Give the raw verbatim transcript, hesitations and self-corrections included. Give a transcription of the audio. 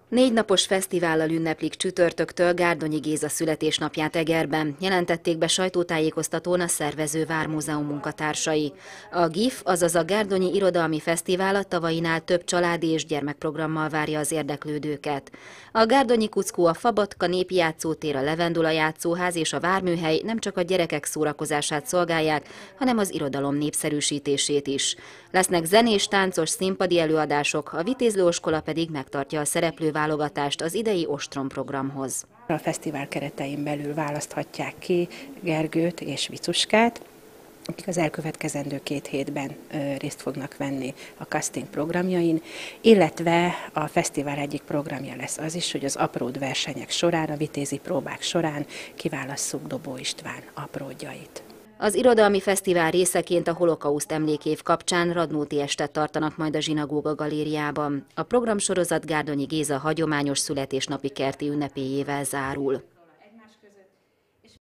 Négy napos fesztivállal ünneplik csütörtöktől Gárdonyi Géza születésnapját Egerben, jelentették be sajtótájékoztatón a szervező Vármúzeum munkatársai. A GIF, azaz a Gárdonyi Irodalmi Fesztivál a tavainál több családi és gyermekprogrammal várja az érdeklődőket. A Gárdonyi Kuckó, a Fabatka népi játszótér, a Levendula játszóház és a Várműhely nem csak a gyerekek szórakozását szolgálják, hanem az irodalom népszerűsítését is. Lesznek zenés, táncos, színpadi előadások, a Vitézlőiskola pedig megtartja a szereplőválogatást az idei ostrom programhoz. A fesztivál keretein belül választhatják ki Gergőt és Vicuskát, akik az elkövetkezendő két hétben részt fognak venni a casting programjain, illetve a fesztivál egyik programja lesz az is, hogy az apród versenyek során, a vitézi próbák során kiválasszuk Dobó István apródjait. Az irodalmi fesztivál részeként a holokauszt emlékév kapcsán Radnóti estet tartanak majd a Zsinagóga galériában. A programsorozat Gárdonyi Géza hagyományos születésnapi kerti ünnepéjével zárul.